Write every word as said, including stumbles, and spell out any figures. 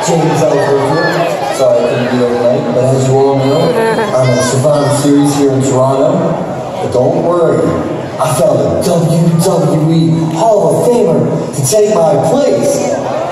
James Ellsworth. Sorry I couldn't be there tonight, but as you all know, I'm at Survivor Series here in Toronto. But don't worry, I found a W W E Hall of Famer to take my place.